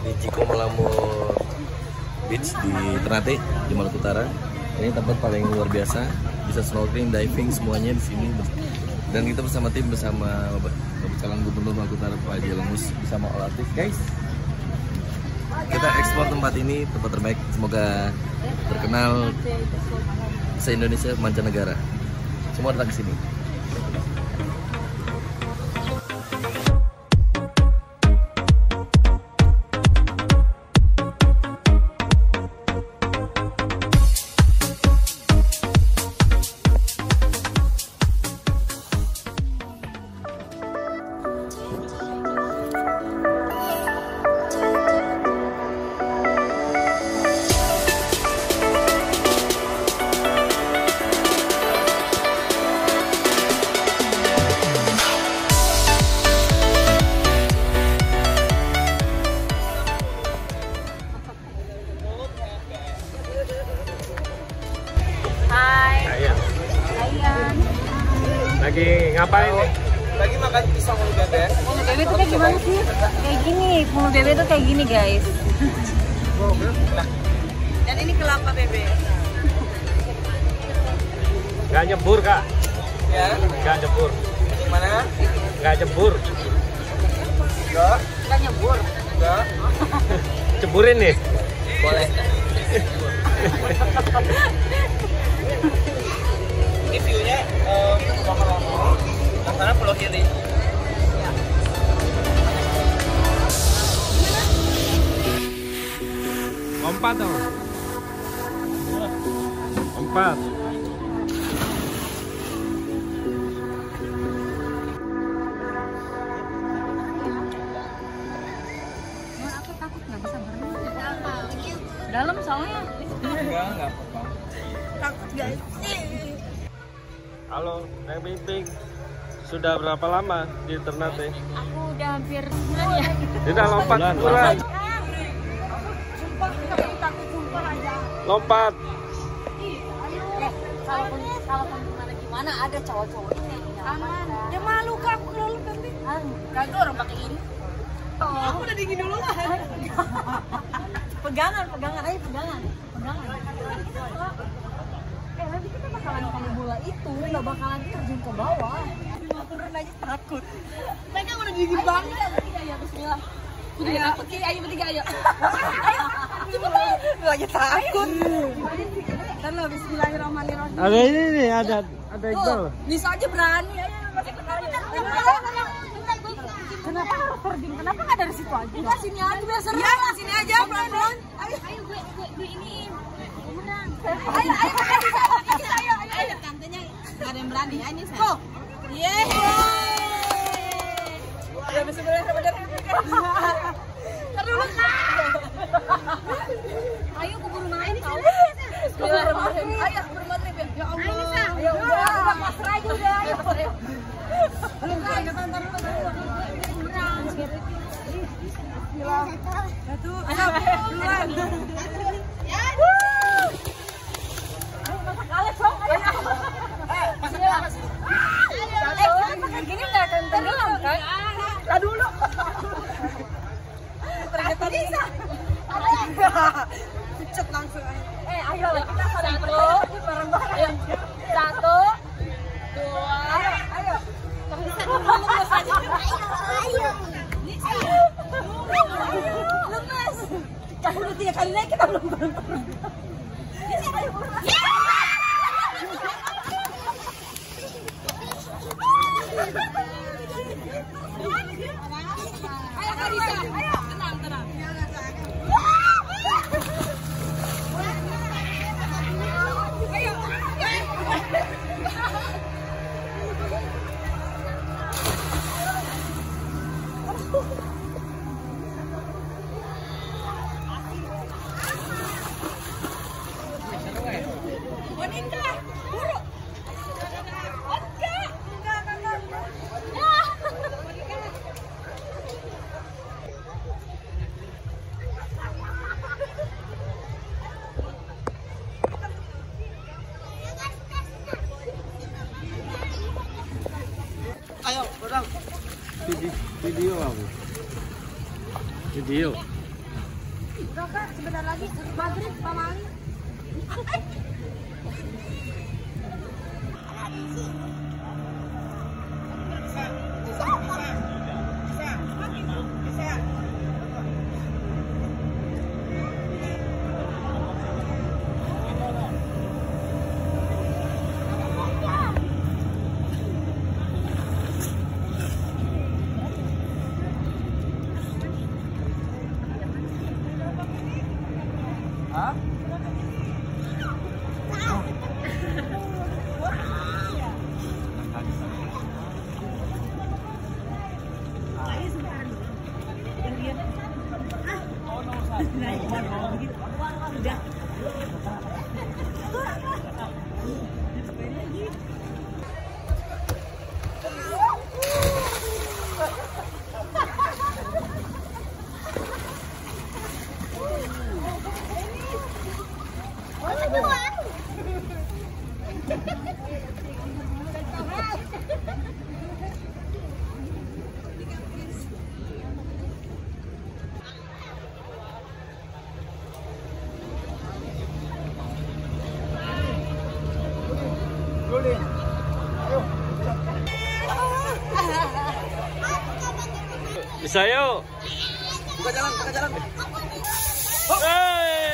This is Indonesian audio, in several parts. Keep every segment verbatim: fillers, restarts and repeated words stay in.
Di Ciko Melamur Beach di Ternate, di Maluku Utara. Ini tempat paling luar biasa, bisa snorkeling, diving semuanya di sini. Dan kita bersama tim bersama Bapak Calon Gubernur Maluku Utara Pak Haji Lemus bersama all artis, guys. Kita ekspor tempat ini, tempat terbaik. Semoga terkenal se-Indonesia mancanegara. Semua datang ke sini. Lagi ngapain nih? Lagi makan pisang mulu bebek. Mulu bebek tuh kayak gimana sih? Kayak gini, mulu bebek tuh kayak gini guys. Dan ini kelapa bebek. Gak nyebur kak? Ya? Gak nyebur. Gimana? Gak nyebur. Enggak? Gak nyebur. Enggak? Ceburin nih? Boleh. Ini view-nya um, lama-lama. Yang sana Pulau Gili. Lompat dong. Lompat. Aku takut nggak bisa berenang. Dalam soalnya. Enggak, enggak apa-apa. Takut guys. Halo, Neng Pimping. Sudah berapa lama di Ternate? Aku udah hampir bulan ya. Sudah lompat bulan. Sumpah, aku takut sumpah aja. Lompat. Eh, kalaupun kalaupun gimana gimana ada cowok-cowok ini. Aman. Ya malu kak aku kalau nanti. Kagak orang pakai ini. Oh, aku udah dingin dulu lah. Pegangan, pegangan, ayo pegangan, pegangan. Eh nanti kita bakalan kayak bola itu, nggak bakalan terjun ke bawah. Turun aja takut. Mereka udah dingin banget. Ayo Bismillah. Ayo, bertiga, ayo bertiga, ayo. Ayo, cepetan. Lu aja takut. Kan lo Bismillahirrahmanirrahim. Ada ini nih, ada ada itu. Bisa aja berani. Ayo, masih berani. Kenapa harus pergi? Kenapa nggak dari situ aja? Kita sini aja biar seru. Iya, sini aja, pelan-pelan. Ayo, ayo gue gue gue iniin. Menang. Ayo, ayo, ayo, ayo, ayo. Tantenya nggak ada yang berani. Ayo nih, Kok. Yeay. Ya bismillah bener. Terus ayo keburu main tahu. Bismillahirrahmanirrahim. Ayo keburu maghrib ya. Ya Allah. Ayo udah pasrah aja udah. Ayo. Belum ayo tonton dulu. Bismillah. Satu. Ayo duluan. Ya. Ayo masak Alex, Bang. Ayo. Eh, masak Alex. Eh, pakai gini enggak akan tenggelam kan? Lah dulu. Ternyata bisa. Pucet langsung. Eh, ayo kita saling satu, bareng-bareng. Satu, dua. Ayo, ayo. Bisa lemes aja. Ayo, ayo. Lemes. Kalau udah tiga kali naik kita belum bareng-bareng. Ayo. Ayo Kak Risa, ayo tenang tenang. Ayo. Wanita, buru. Oke. Enggak, enggak, enggak. Ya. Ayo, berang. Video, video aku. Video. Udah kak, sebentar lagi maghrib Pak Mali. Bisa yuk. Buka jalan, buka jalan. Hey.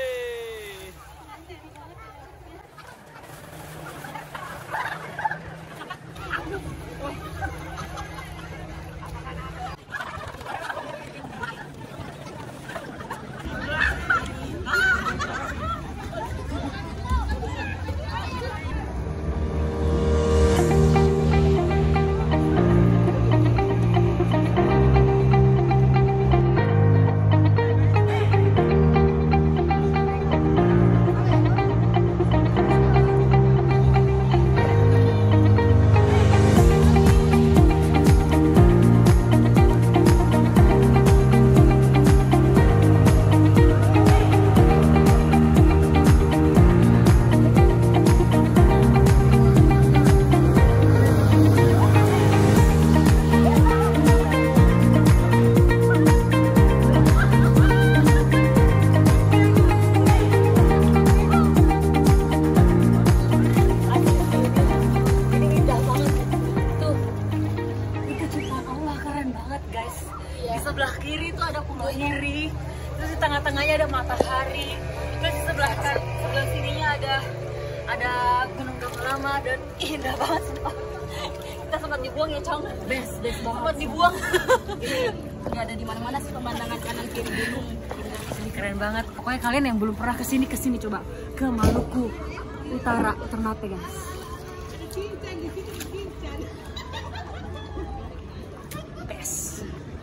Sebelah kiri itu ada Pulau Iri, terus di tengah-tengahnya ada matahari, terus di sebelah kan sebelah sininya ada ada Gunung Gamalama dan indah banget sumpah. Kita sempat dibuang ya Cong, best best banget. Sempat dibuang. Ini ada di mana-mana sih pemandangan kanan kiri gunung. Ini keren banget. Pokoknya kalian yang belum pernah kesini kesini coba ke Maluku Utara, Ternate guys. Best.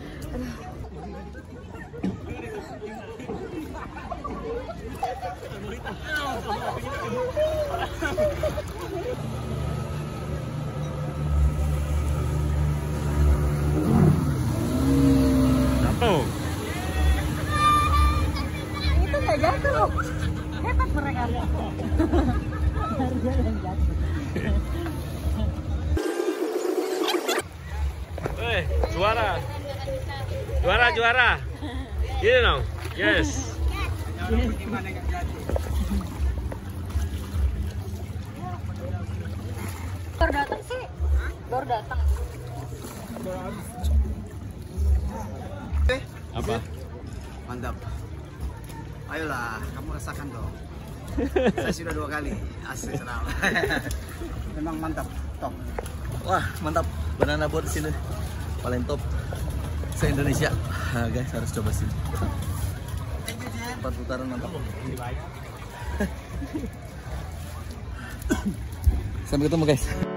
Oh. Itu nggak jatuh, hebat mereka. Eh, juara. Juara, juara. Gini dong. Yes. Baru datang sih, baru datang. Apa? Mantap. Ayolah, kamu rasakan dong. Saya sudah dua kali, asli senang. Memang mantap, top. Wah, mantap. Banana boat di sini paling top se-Indonesia. Nah, guys, harus coba sini. Empat putaran mantap. Sampai ketemu guys.